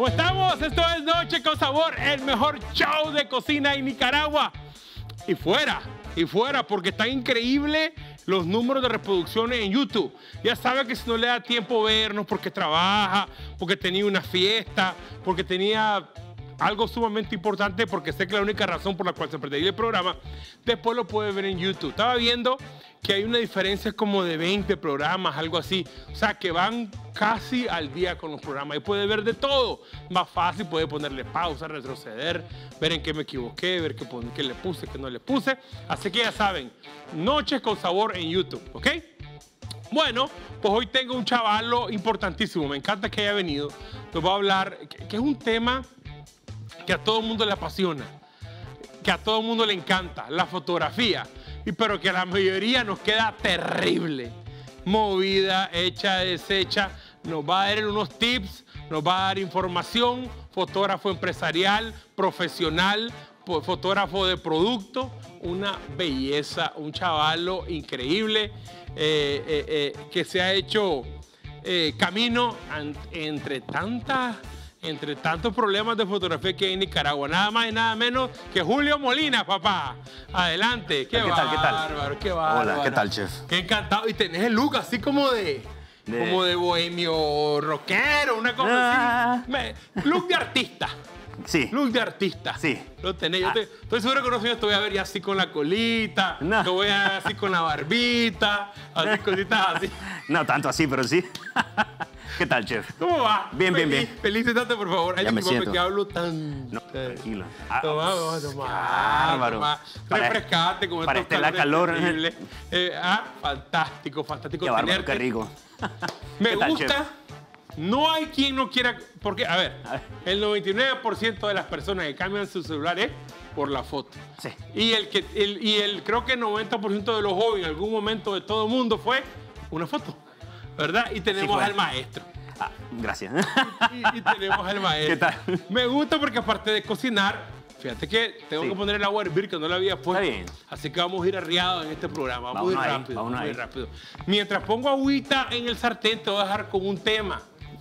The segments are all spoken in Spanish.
¿Cómo estamos? Esto es Noche con Sabor, el mejor show de cocina en Nicaragua. Y fuera, porque están increíbles los números de reproducciones en YouTube. Ya sabe que si no le da tiempo vernos porque trabaja, porque tenía una fiesta, porque tenía algo sumamente importante, porque sé que la única razón por la cual se perdería el programa, después lo puede ver en YouTube. Estaba viendo que hay una diferencia como de 20 programas, algo así. O sea, que van casi al día con los programas. Y puede ver de todo. Más fácil, puede ponerle pausa, retroceder, ver en qué me equivoqué, ver qué le puse, qué no le puse. Así que ya saben, Noches con Sabor en YouTube, ¿ok? Bueno, pues hoy tengo un chavalo importantísimo. Me encanta que haya venido. Nos va a hablar, que es un tema que a todo el mundo le apasiona, que a todo el mundo le encanta, la fotografía, pero que a la mayoría nos queda terrible, movida, hecha, deshecha. Nos va a dar unos tips, nos va a dar información, fotógrafo empresarial, profesional, fotógrafo de producto, una belleza, un chavalo increíble que se ha hecho camino entre tantos problemas de fotografía que hay en Nicaragua. Nada más y nada menos que Julio Molina, papá. Adelante. Qué bárbaro, qué bárbaro. Hola, ¿qué tal, chef? Qué encantado. Y tenés el look así como de bohemio rockero, una cosa así. Look de artista. Sí. Look de artista. Sí. Lo tenés. Estoy seguro que unos años te voy a ver ya así con la colita, te voy a ver así con la barbita, así cositas así. No tanto así, pero sí. ¿Qué tal, chef? ¿Cómo va? Bien. Felicítate, por favor. Ay, Ya me disculpe siento. que hablo tan... No, tranquilo. Toma. Bárbaro. Refrescate con para estos este calor. terribles. Fantástico Qué bárbaro, tenerte. qué rico. Me ¿Qué tal, gusta. chef? No hay quien no quiera... Porque, a ver, el 99% de las personas que cambian su celular es por la foto. Sí. Y creo que el 90% de los jóvenes en algún momento de todo el mundo fue una foto, ¿verdad? Y tenemos al maestro. Gracias. Y tenemos al maestro. ¿Qué tal? Me gusta porque aparte de cocinar, fíjate que tengo que poner el agua a hervir, que no la había puesto. Está bien. Así que vamos a ir arriados en este programa. Vamos a ir Vámonos rápido. Mientras pongo agüita en el sartén, te voy a dejar con un tema.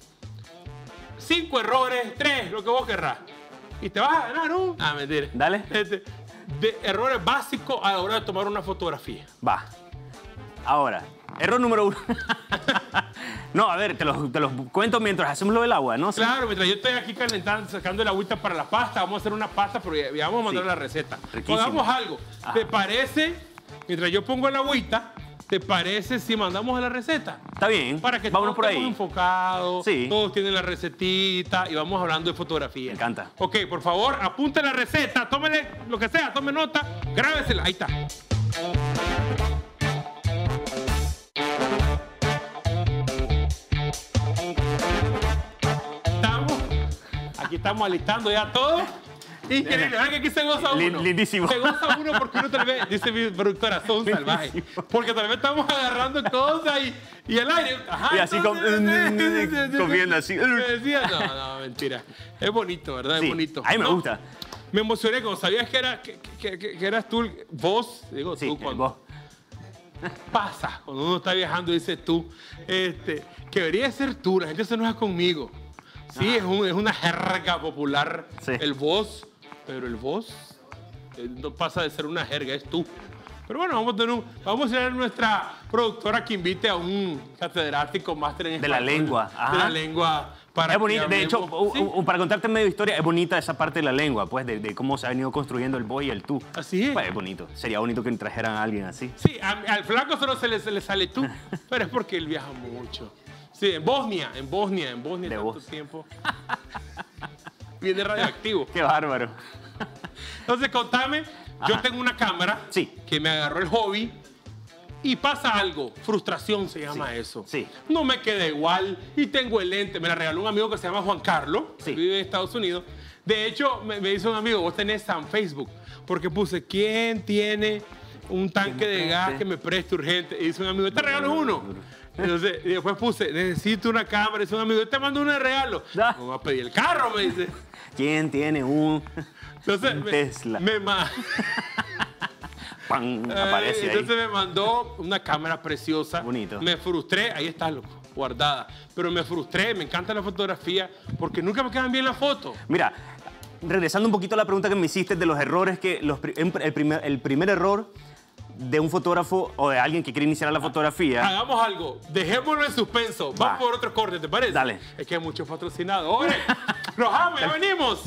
5 errores, 3, lo que vos querrás. Y te vas a ganar un... mentira. Dale. De errores básicos a la hora de tomar una fotografía. Va. Ahora, error número 1. No, a ver, te los cuento mientras hacemos lo del agua, ¿no? Claro, mientras yo estoy aquí calentando, sacando el agüita para la pasta, vamos a hacer una pasta, pero ya vamos a mandar la receta. Riquísimo. Hagamos algo. ¿Te parece, mientras yo pongo el agüita, te parece si mandamos a la receta? Está bien. Para que vámonos todos por estemos ahí. enfocados, Sí. todos tienen la recetita y vamos hablando de fotografía. Me encanta. Ok, por favor, apunte la receta, tómele lo que sea, tome nota, grábesela, ahí está. Aquí estamos alistando ya todo. Increíble, ¿verdad que aquí se goza uno? Lindísimo. Se goza uno porque uno tal vez, dice mi productora, son salvajes. Porque tal vez estamos agarrando cosas y el aire. Ajá, Y así comiendo así. Me decía, no, mentira. Es bonito, ¿verdad? Sí, Es bonito. a mí me gusta. Me emocioné cuando sabías que eras tú, vos, digo Sí, tú, vos. pasa, cuando uno está viajando dice tú, que debería ser tú, la gente se enoja conmigo. Sí, es una jerga popular, Sí. el vos, pero el vos no pasa de ser una jerga, es tú. Pero bueno, vamos a tener nuestra productora que invite a un catedrático máster en De la español, lengua. De la lengua. Para Es bonito, que de hecho, hablemos. para contarte medio historia, es bonita esa parte de la lengua, pues, de cómo se ha venido construyendo el vos y el tú. Así es. Pues es bonito. Sería bonito que trajeran a alguien así. Sí, al flaco solo se le sale tú, pero es porque él viaja mucho. Sí, en Bosnia De tanto vos. tiempo. Viene radioactivo. Qué bárbaro. Entonces, contame, yo tengo una cámara Sí. que me agarró el hobby y pasa algo, frustración se llama eso. Sí. No me queda igual y tengo el lente, me la regaló un amigo que se llama Juan Carlos, Sí. que vive en Estados Unidos. De hecho, me dice un amigo, vos tenés en Facebook, porque puse, ¿quién tiene un tanque de gas que me preste urgente? Y dice un amigo, te regalo uno. Entonces, y después puse, necesito una cámara. Y dice un amigo, te mando una de regalo. Ah. Me va a pedir el carro, me dice. ¿Quién tiene un Entonces, Tesla? ¡Pam! Aparece ahí. entonces me mandó una cámara preciosa. Bonito. Me frustré, ahí está, loco. guardada. Pero me frustré, me encanta la fotografía porque nunca me quedan bien las fotos. Mira, regresando un poquito a la pregunta que me hiciste de los errores, que el primer error de un fotógrafo o de alguien que quiere iniciar la fotografía. Hagamos algo, dejémoslo en suspenso. Vamos por otro corte, ¿te parece? Dale. Es que hay muchos patrocinadores. ¡Los amo, ya venimos!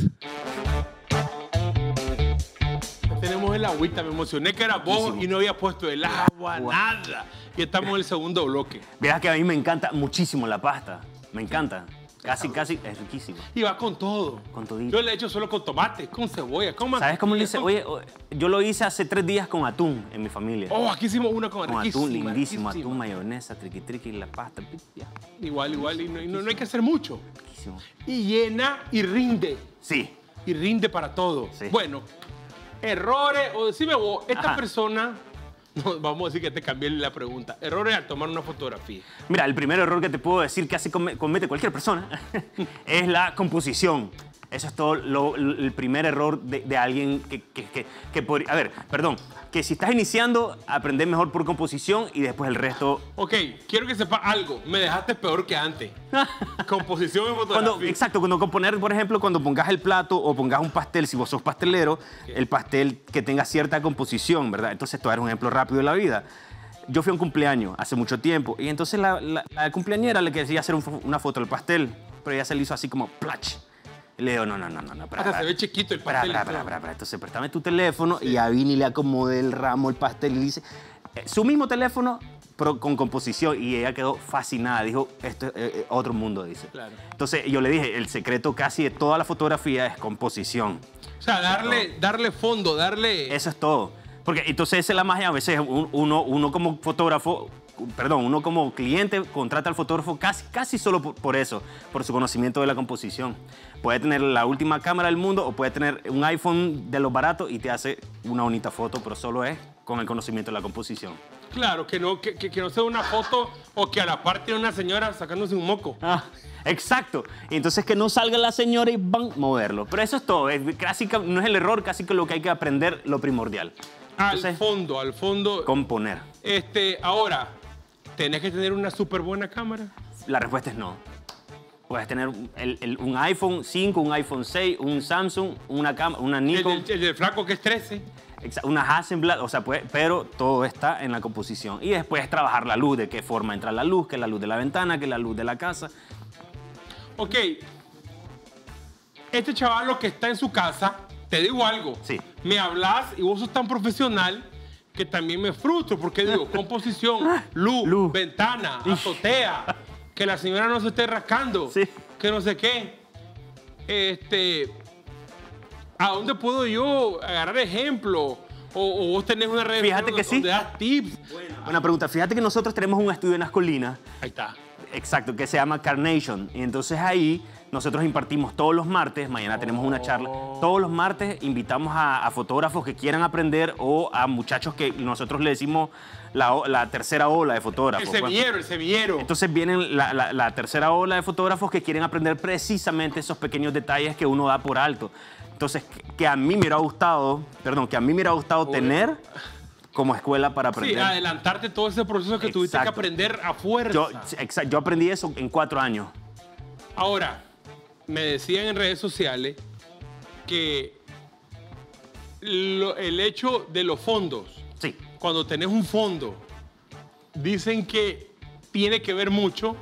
Ya tenemos el agüita, me emocioné que era vos y no había puesto el agua, nada. Y estamos en el segundo bloque. Verás que a mí me encanta muchísimo la pasta. Me encanta. Casi, es riquísimo. Y va con todo. Con todito. Yo le he hecho solo con tomate, con cebolla, con ¿Sabes cómo lo hice? Oye, yo lo hice hace 3 días con atún en mi familia. Oh, aquí hicimos una con atún, lindísimo. Atún, mayonesa, triqui, la pasta. Ya. Igual. Y no hay que hacer mucho. Riquísimo. Y llena y rinde. Sí. Y rinde para todo. Sí. Bueno, errores, o decime vos, esta persona... No, vamos a decir que te cambié la pregunta. Errores al tomar una fotografía. Mira, el primer error que te puedo decir que así comete cualquier persona es la composición. Eso es todo el primer error de alguien que podría... A ver, perdón. Que si estás iniciando, aprender mejor por composición y después el resto... Ok, quiero que sepas algo. Me dejaste peor que antes. Composición en fotografía. Exacto, cuando componer, por ejemplo, cuando pongas el plato o pongas un pastel, si vos sos pastelero, el pastel que tenga cierta composición, ¿verdad? Entonces, te voy a dar un ejemplo rápido de la vida. Yo fui a un cumpleaños hace mucho tiempo y entonces la cumpleañera le quería hacer una foto del pastel, pero ella se le hizo así como plach. Y le digo, no. Hasta se ve chiquito el pastel. Espera. Entonces, préstame tu teléfono y a Vini le acomodé el ramo, el pastel y dice, su mismo teléfono, pero con composición. Y ella quedó fascinada. Dijo, esto es otro mundo, dice. Claro. Entonces, yo le dije, el secreto casi de toda la fotografía es composición. O sea, darle fondo, darle... Eso es todo. Porque entonces esa es la magia. A veces uno como fotógrafo... Perdón, uno como cliente contrata al fotógrafo casi solo por eso, por su conocimiento de la composición. Puede tener la última cámara del mundo o puede tener un iPhone de los baratos y te hace una bonita foto, pero solo es con el conocimiento de la composición. Claro, que no sea una foto o que a la par tiene una señora sacándose un moco. Exacto. Y entonces que no salga la señora y van a moverlo. Pero eso es todo. No es el error, casi que lo que hay que aprender, lo primordial. Entonces, al fondo. Componer. Ahora, ¿tenés que tener una súper buena cámara? La respuesta es no. Puedes tener un iPhone 5, un iPhone 6, un Samsung, una Nikon. El del flaco que es 13. Una Hasselblad, o sea, pero todo está en la composición. Y después trabajar la luz, de qué forma entra la luz, que es la luz de la ventana, que es la luz de la casa. Ok. Este chaval que está en su casa, te digo algo. Sí. Me hablas y vos sos tan profesional que también me frustro porque digo, composición, luz, ventana, azotea, que la señora no se esté rascando, que no sé qué. ¿A dónde puedo yo agarrar ejemplo? O vos tenés una red donde das tips. Buena pregunta. Fíjate que nosotros tenemos un estudio en las colinas. Ahí está. Exacto, que se llama Carnation. Y entonces ahí nosotros impartimos todos los martes, mañana tenemos una charla, todos los martes invitamos a fotógrafos que quieran aprender o a muchachos que nosotros le decimos la tercera ola de fotógrafos. El semillero. Entonces vienen la tercera ola de fotógrafos que quieren aprender precisamente esos pequeños detalles que uno da por alto. Entonces, que a mí me hubiera gustado tener como escuela para aprender. Sí, adelantarte todo ese proceso que tuviste que aprender a fuerza. Yo aprendí eso en 4 años. Ahora, me decían en redes sociales que el hecho de los fondos, sí, cuando tenés un fondo, dicen que tiene que ver mucho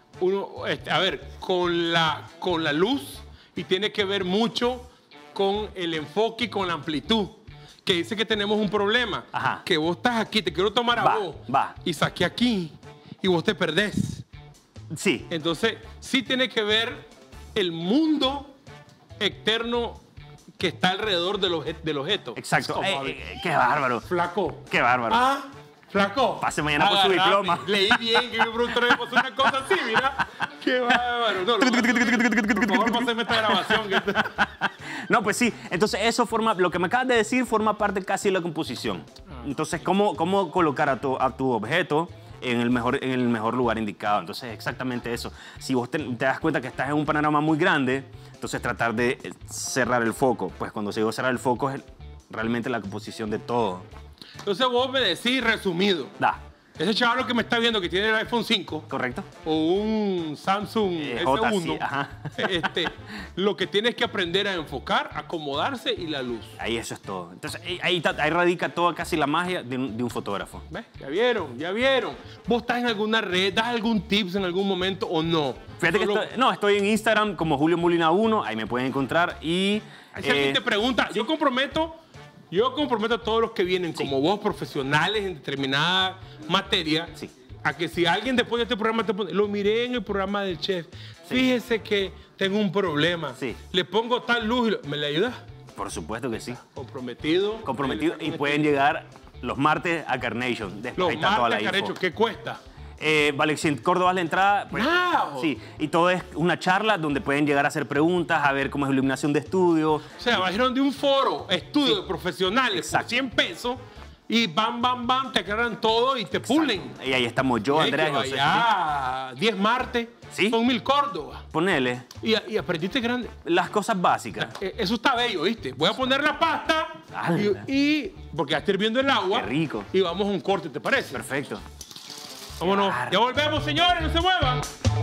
con la luz y tiene que ver mucho con el enfoque y con la amplitud. Que dice que tenemos un problema. Ajá. Que vos estás aquí, te quiero tomar a vos. Y saqué aquí y vos te perdés. Sí. Entonces, sí tiene que ver el mundo externo que está alrededor del objeto. Exacto. Qué bárbaro. Flaco. Qué bárvaro. Flaco. Pase mañana por su diploma. Leí bien que mi productor me pasó una cosa así, mira. Qué bárbaro. No, por favor, pásame esta grabación. No, pues sí. Entonces, lo que me acabas de decir forma parte casi de la composición. Entonces, ¿cómo colocar a tu objeto en el mejor lugar indicado? Entonces, exactamente eso. Si vos te das cuenta que estás en un panorama muy grande, entonces tratar de cerrar el foco. Pues cuando se digo cerrar el foco es realmente la composición de todo. Entonces vos me decís resumido. Ese chaval que me está viendo que tiene el iPhone 5 ¿Correcto? o un Samsung J, S1, sí, ajá. lo que tiene es que aprender a enfocar, acomodarse y la luz. Ahí eso es todo. Entonces, ahí radica toda casi la magia de un fotógrafo. ¿Ves? Ya vieron, ya vieron. ¿Vos estás en alguna red? ¿Das algún tips en algún momento o no? Fíjate que estoy en Instagram como Julio Molina 1, ahí me pueden encontrar y... Si alguien te pregunta, yo comprometo a todos los que vienen como vos, profesionales en determinada materia, Sí. a que si alguien después de este programa te pone, lo miré en el programa del chef, fíjese que tengo un problema, Sí. le pongo tal luz, ¿me le ayudas? Por supuesto que sí. Comprometido. Y pueden llegar los martes a Carnation. Los Ahí está toda la martes, info. Carecho, ¿qué cuesta? Vale, 100 Córdoba la entrada. Pues, ¡Wow! Sí, y todo es una charla donde pueden llegar a hacer preguntas, a ver cómo es iluminación de estudio. O sea, bajaron de un foro, estudio de profesionales Exacto. por 100 pesos y bam, te aclaran todo y te pulen. Y ahí estamos yo, Andrés, José. Ya, 10 martes, Sí. son 1000 Córdoba. Ponele Y aprendiste grande. las cosas básicas. Eso está bello, ¿viste? Voy a poner la pasta ¡Hala! porque ya está hirviendo el agua. Qué rico. Y vamos a un corte, ¿te parece? Perfecto. Vámonos. Claro. Ya volvemos, señores, no se muevan.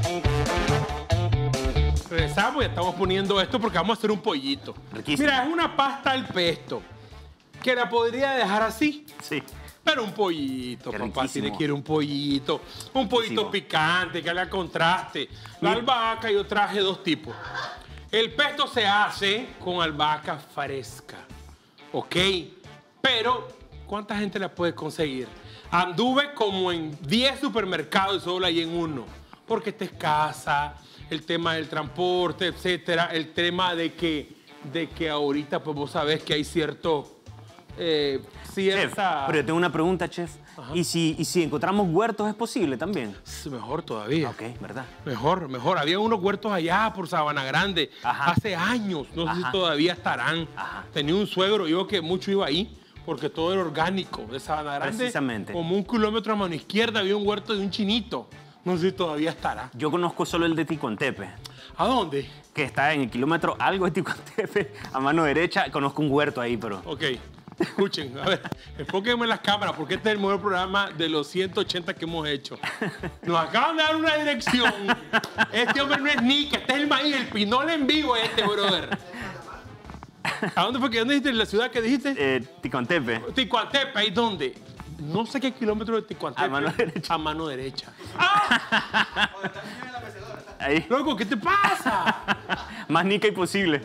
Regresamos y estamos poniendo esto porque vamos a hacer un pollito. Riquísimo. Mira, es una pasta al pesto que la podría dejar así. Sí. Pero un pollito, Qué papá, riquísimo. tiene que ir un pollito. Un pollito Riquísimo. picante, que haga contraste. La albahaca yo traje dos tipos. El pesto se hace con albahaca fresca, ¿ok? Pero, ¿cuánta gente la puede conseguir? Anduve como en 10 supermercados y solo hay en uno. Porque está escasa, el tema del transporte, etcétera. El tema de que ahorita, pues vos sabés que hay cierto... Chef, cierta... pero yo tengo una pregunta, chef. ¿Y si encontramos huertos es posible también? Es mejor todavía. Ok, ¿verdad? Mejor. Había unos huertos allá por Sabana Grande Ajá. hace años. No sé si Ajá. todavía estarán. Ajá. Tenía un suegro, yo que mucho iba ahí, porque todo era orgánico de Sabana Grande. Precisamente. Como 1 kilómetro a mano izquierda había un huerto de un chinito. No sé si todavía estará. Yo conozco solo el de Ticontepe, ¿A dónde? que está en el kilómetro algo de Ticontepe, a mano derecha. Conozco un huerto ahí, pero... Ok. Escuchen, a ver, enfóquenme en las cámaras porque este es el mejor programa de los 180 que hemos hecho. Nos acaban de dar una dirección. Este hombre no es Nica, este es el maíz, el pinol en vivo este, brother. ¿A dónde fue que dónde dijiste? ¿En la ciudad que dijiste? Ticontepe. Ticuantepe, ¿ahí dónde? No sé qué kilómetro de Ticuantepe. A mano derecha. A mano derecha. ¡Ah! Ahí. Loco, ¿qué te pasa? Más nica imposible.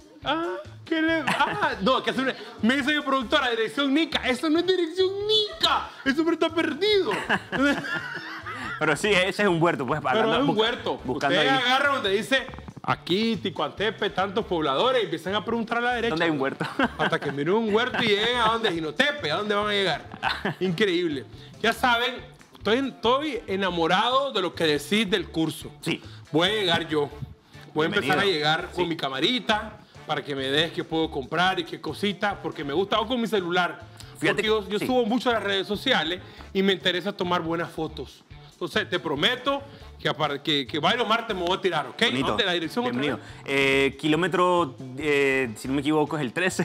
No, que hace una... Me dice mi productora, dirección Nica. Eso no es dirección Nica. Eso hombre está perdido. Pero sí, ese es un huerto, pues. Pero es un huerto. Buscando Usted ahí. agarra donde dice aquí, Ticuantepe, tantos pobladores y empiezan a preguntar a la derecha. ¿Dónde hay un huerto? Hasta que miren un huerto y lleguen a donde Jinotepe, ¿a dónde van a llegar? Increíble. Ya saben, estoy enamorado de lo que decís del curso. Sí. Voy a llegar yo. Voy a empezar a Bienvenido. llegar con mi camarita para que me des qué puedo comprar y qué cositas, porque me gusta o con mi celular. Fíjate Porque yo sí. subo mucho a las redes sociales y me interesa tomar buenas fotos. Entonces, te prometo que varios martes me voy a tirar, ¿ok? Bonito. ¿Dónde la dirección otra Bienvenido. vez? Kilómetro, si no me equivoco, es el 13.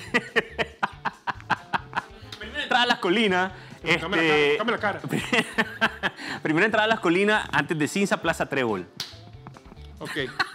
Primera entrada a las colinas. Dame la cara. Primera entrada a las colinas antes de Cinza, Plaza Trébol. Ok.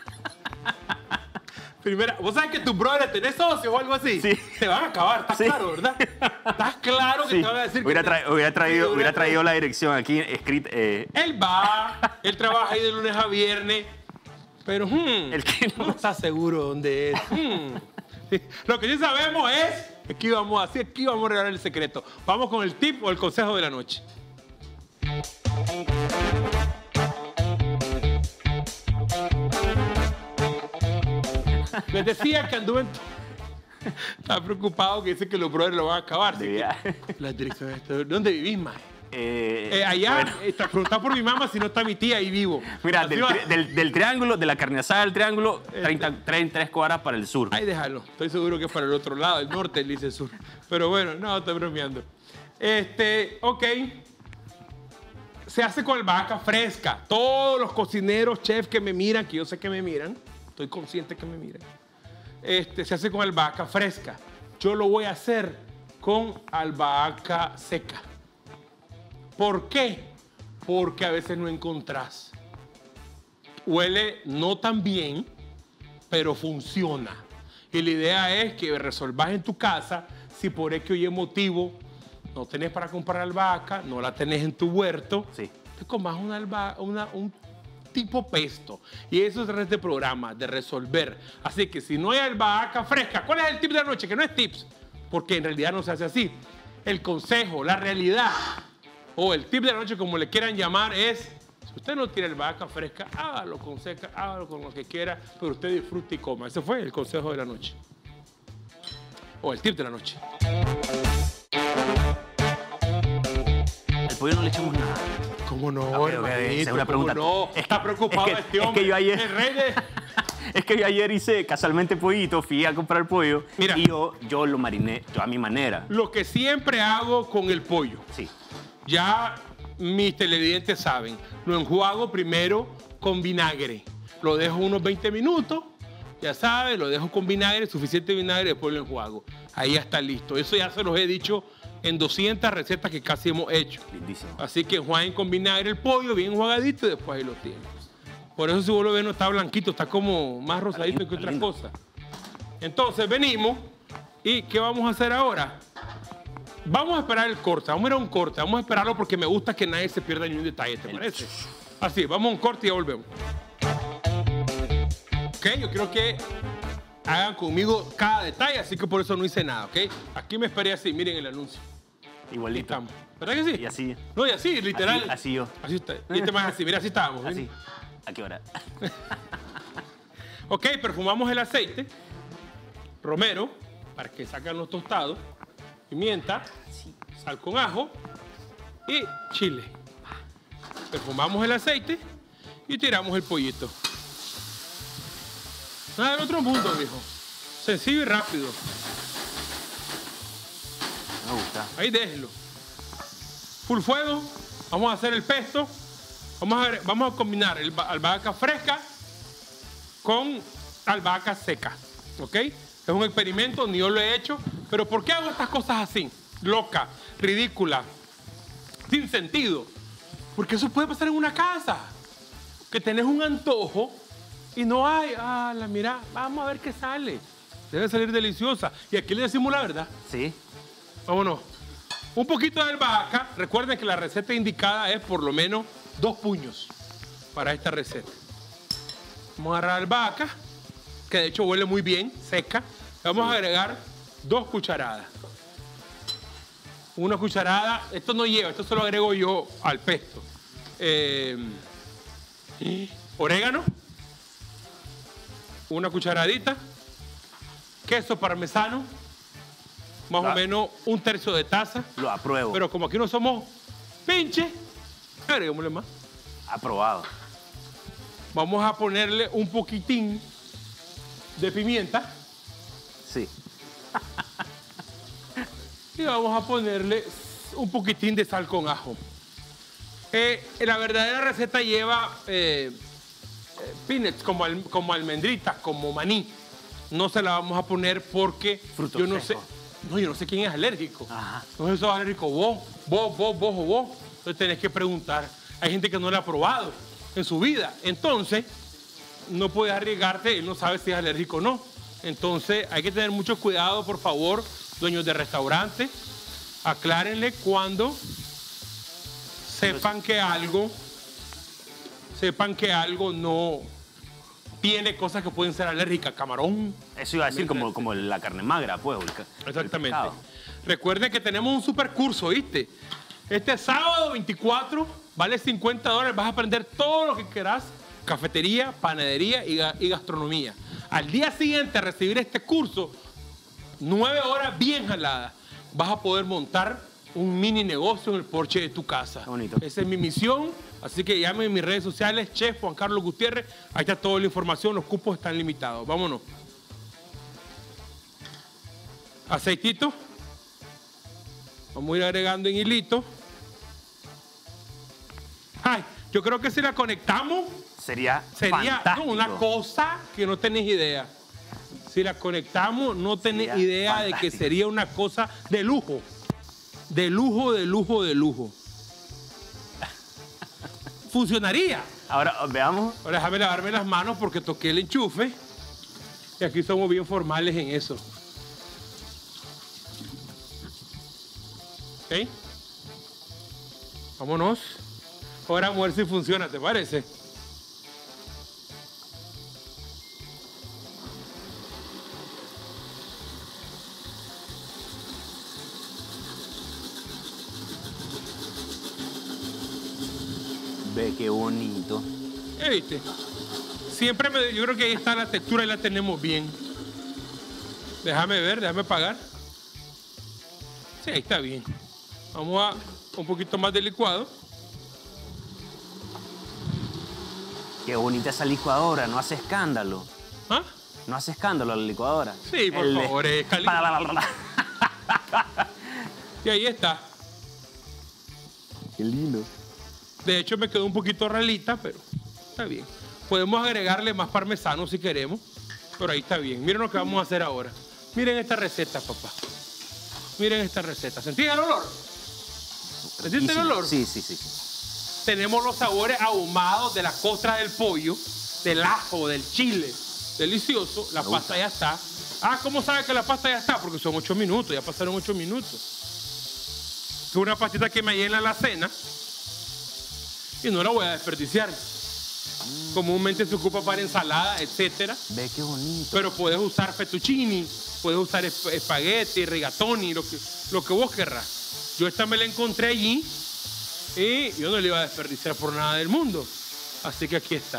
Primera, ¿vos sabes que tus brothers tenés socios o algo así? Sí. Te van a acabar, ¿estás Sí. claro, verdad? ¿Estás claro que Sí. te van a decir Hubiera que traído la dirección aquí escrita. Él va, él trabaja ahí de lunes a viernes, pero El que no está seguro dónde es. Sí. Lo que sí sabemos es que aquí vamos a regalar el secreto. Vamos con el tip o el consejo de la noche. Les decía que anduve Está preocupado que dice que los brothers lo van a acabar. De viaje. Las direcciones. ¿Dónde vivís, mae? Allá, Bueno. preguntar por mi mamá si no está mi tía ahí vivo. Mira, Así va. del triángulo, de la carne asada del triángulo, 3 cuadras para el sur. Ahí déjalo. Estoy seguro que es para el otro lado, el norte, él dice sur. Pero bueno, no, estoy bromeando. Ok. Se hace con albahaca fresca. Todos los cocineros, chefs que me miran, que yo sé que me miran, estoy consciente que me miran, se hace con albahaca fresca. Yo lo voy a hacer con albahaca seca. ¿Por qué? porque a veces no encontrás. Huele no tan bien, pero funciona. Y la idea es que resolvás en tu casa si por X o Y motivo no tenés para comprar albahaca, no la tenés en tu huerto, Sí. te comas un tipo pesto. Y eso es este programa, de resolver. Así que si no hay albahaca fresca, ¿cuál es el tip de la noche? Que no es tips, porque en realidad no se hace así. El consejo, la realidad, o el tip de la noche, como le quieran llamar, es: si usted no tiene albahaca fresca, hágalo con seca, hágalo con lo que quiera, pero usted disfrute y coma. Ese fue el consejo de la noche. O el tip de la noche. Al pollo no le echamos nada. ¿Cómo no, Ok, hermanito? esa es una pregunta. ¿Cómo no? Está preocupado es que- este es hombre. que yo ayer- El rey de... Es que yo ayer hice casualmente pollito, fui a comprar pollo. Mira. Y yo lo mariné yo a mi manera. Lo que siempre hago con el pollo, Sí. ya mis televidentes saben, lo enjuago primero con vinagre. Lo dejo unos 20 minutos, ya saben, lo dejo con vinagre, suficiente vinagre, después lo enjuago. Ahí ya está listo. Eso ya se los he dicho en 200 recetas que casi hemos hecho. Lindísimo. Así que enjuaguen con vinagre el pollo, bien enjuagadito, y después ahí lo tienen. Por eso si vos lo ves no está blanquito, está como más rosadito lindo, que otra lindo. cosa. Entonces venimos y ¿qué vamos a hacer ahora? Vamos a esperar el corte, vamos a ir a un corte, vamos a esperarlo porque me gusta que nadie se pierda ni un detalle, ¿te parece? Así, vamos a un corte y ya volvemos. Ok, yo quiero que hagan conmigo cada detalle, así que por eso no hice nada, ¿ok? Aquí me esperé así, miren el anuncio. Ahí Igualito. estamos. ¿Verdad que sí? Y así. No, y así, literal. Así yo. Así está. Y este más así, mira, así estábamos. Así. miren. ¿A qué hora? Ok, perfumamos el aceite. Romero, para que saquen los tostados. Pimienta, sal con ajo y chile. Perfumamos el aceite y tiramos el pollito. Nada del otro mundo, viejo. Sencillo y rápido. Me gusta. Ahí déjenlo. Full fuego. Vamos a hacer el pesto. Vamos a combinar albahaca fresca con albahaca seca. ¿Ok? Es un experimento, ni yo lo he hecho. Pero ¿por qué hago estas cosas así? Loca, ridícula, sin sentido. Porque eso puede pasar en una casa. Que tenés un antojo y no hay. Mira, vamos a ver qué sale. Debe salir deliciosa. Y aquí le decimos la verdad. Sí. Vámonos. Un poquito de albahaca. Recuerden que la receta indicada es por lo menos 2 puños para esta receta. Vamos a agarrar albahaca, que de hecho huele muy bien, seca. Vamos a agregar 2 cucharadas. Una cucharada, esto no lleva, esto se lo agrego yo al pesto. Orégano, una cucharadita. Queso parmesano, más o menos 1/3 de taza. Lo apruebo. Pero como aquí no somos pinches, agreguémosle más. Aprobado. Vamos a ponerle un poquitín de pimienta Sí. y vamos a ponerle un poquitín de sal con ajo. La verdadera receta lleva peanuts, como almendritas, como maní. No se la vamos a poner porque Frutos yo no sé. secos. No, yo no sé quién es alérgico. Ajá. No sé si sos alérgico vos o vos. Entonces tenés que preguntar. Hay gente que no lo ha probado en su vida. Entonces, no puedes arriesgarte, él no sabe si es alérgico o no. Entonces, hay que tener mucho cuidado, por favor, dueños de restaurantes. Aclárenle cuando sepan que algo no tiene cosas que pueden ser alérgicas. Camarón. Eso iba a decir como la carne magra, pues. El Exactamente. pescado. Recuerden que tenemos un super curso, ¿viste? Este sábado 24 vale $50. Vas a aprender todo lo que quieras. Cafetería, panadería y gastronomía. Al día siguiente a recibir este curso, 9 horas bien jaladas, vas a poder montar un mini negocio en el porche de tu casa. Qué bonito. Esa es mi misión. Así que llamen en mis redes sociales, Chef Juan Carlos Gutiérrez. Ahí está toda la información. Los cupos están limitados. Vámonos. Aceitito. Vamos a ir agregando en hilito. Ay, yo creo que si la conectamos, Sería sería fantástico. una cosa que no tenés idea. Si la conectamos, no tenés Sería idea de que fantástico. sería una cosa de lujo. De lujo, de lujo, de lujo. funcionaría. Ahora, veamos. Ahora déjame lavarme las manos porque toqué el enchufe. Y aquí somos bien formales en eso. ¿Ok? Vámonos. Ahora vamos a ver si funciona, ¿te parece? Ve qué bonito. ¿Qué viste? Yo creo que ahí está la textura y la tenemos bien. Déjame ver, déjame pagar. Sí, ahí está bien. Vamos a un poquito más de licuado. Qué bonita esa licuadora, no hace escándalo. ¿Ah? No hace escándalo la licuadora. Sí, por favor, es caliente. Y ahí está. Qué lindo. De hecho, me quedó un poquito ralita, pero está bien. Podemos agregarle más parmesano si queremos, pero ahí está bien. Miren lo que vamos a hacer ahora. Miren esta receta, papá. Miren esta receta. ¿Sentís el olor? ¿Sentiste el olor? Sí, sí, sí. Tenemos los sabores ahumados de la costra del pollo, del ajo, del chile. Delicioso. La pasta ya está. Ah, ¿cómo sabe que la pasta ya está? Porque son 8 minutos, ya pasaron 8 minutos. Es una pastita que me llena la cena y no la voy a desperdiciar. Comúnmente se ocupa para ensalada, etcétera. Ve qué bonito. Pero puedes usar fettuccini, puedes usar espagueti, rigatoni, lo que vos querrás. Yo esta me la encontré allí y yo no la iba a desperdiciar por nada del mundo. Así que aquí está.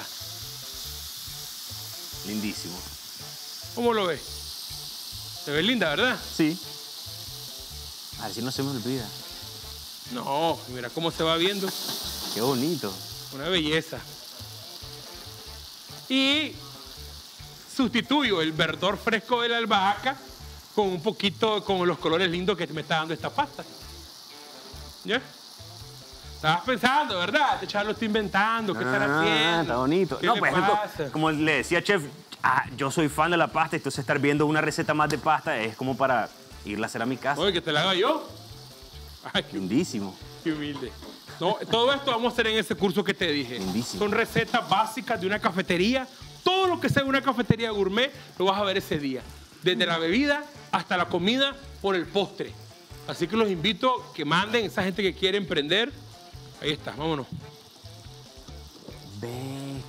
Lindísimo. ¿Cómo lo ves? Se ve linda, ¿verdad? Sí. A ver si no se me olvida. No, mira cómo se va viendo. Qué bonito. Una belleza. Y sustituyo el verdor fresco de la albahaca con un poquito, con los colores lindos que me está dando esta pasta. ¿Ya? Estabas pensando, ¿verdad? Este chavo lo está inventando, ¿qué estará haciendo? Está bonito. ¿Qué No, le por ejemplo, pasa? como le decía Chef, yo soy fan de la pasta, entonces estar viendo una receta más de pasta es como para irla a hacer a mi casa. Oye, que te la haga yo. Ay, Lindísimo. qué humilde. No, todo esto vamos a hacer en ese curso que te dije. Lindísimo. Son recetas básicas de una cafetería. Todo lo que sea de una cafetería gourmet lo vas a ver ese día. Desde la bebida hasta la comida por el postre. Así que los invito a que manden esa gente que quiere emprender. Ahí está, vámonos. Ve.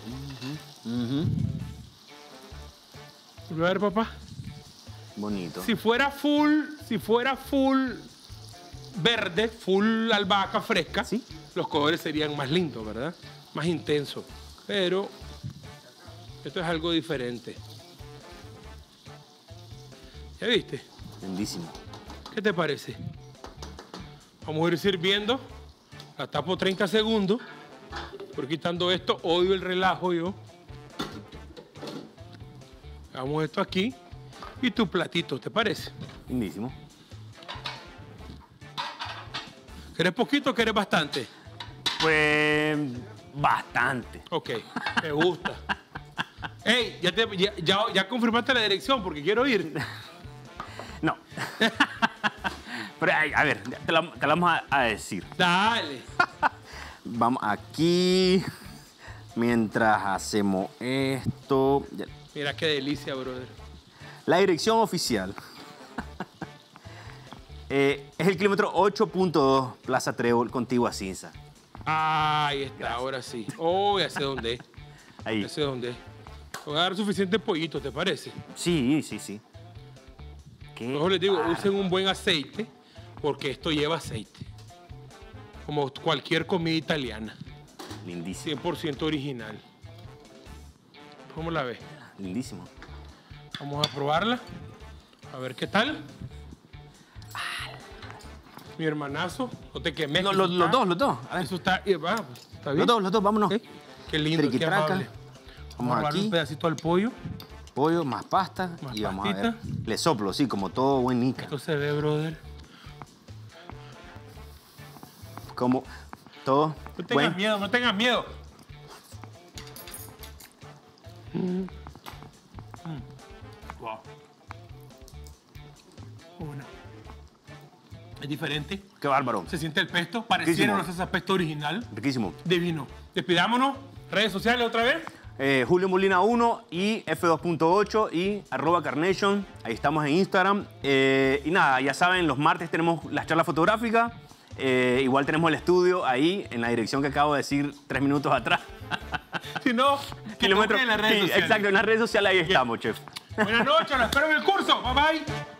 A ver, papá. Bonito. Si fuera full verde, full albahaca fresca, ¿Sí? los colores serían más lindos, ¿verdad? Más intensos. Pero esto es algo diferente. ¿Ya viste? Lindísimo. ¿Qué te parece? Vamos a ir sirviendo. La tapo 30 segundos. Por quitando esto, odio el relajo yo. Hagamos esto aquí. Y tu platito, ¿te parece? Lindísimo. ¿Querés poquito o querés bastante? Pues bastante. Ok, me gusta. Ey, ya confirmaste la dirección porque quiero ir. No. Pero a ver, te la vamos a decir. Dale. Vamos aquí. Mientras hacemos esto. Mira qué delicia, brother. La dirección oficial es el kilómetro 8.2 Plaza Trébol, contigua a Cinza. Ahí está, ahora sí. Oh, ya sé dónde es. Ahí. Ya sé dónde es. Te voy a dar suficiente pollito, ¿te parece? Sí, sí, sí. Mejor les digo, usen un buen aceite, porque esto lleva aceite. Como cualquier comida italiana. Lindísimo. 100% original. ¿Cómo la ves? Lindísimo. Vamos a probarla. A ver qué tal. Mi hermanazo, no te quemes. Los dos. A ver. Eso está, está bien. Los dos, vámonos. ¿Eh? Qué lindo, qué Triquitraca. amable. Vamos a Vamos darle un aquí. pedacito al pollo. Pollo, más pasta. Más y vamos a pastita. ver. Le soplo, sí, como todo buen nica. Esto se ve, brother. Como todo No tengas buen. miedo, no tengas miedo. Wow. Una. Es diferente. Qué bárbaro. Se siente el pesto. Pareciera una salsa pesto original. Riquísimo. Divino. Despidámonos. Redes sociales otra vez. Julio Molina 1 y F2.8 y @Carnation. Ahí estamos en Instagram. Y nada, ya saben, los martes tenemos las charlas fotográficas. Igual tenemos el estudio ahí en la dirección que acabo de decir 3 minutos atrás. Si no, que en las redes sociales. Exacto, en las redes sociales ahí estamos, chef. Buenas noches, los espero en el curso. Bye bye.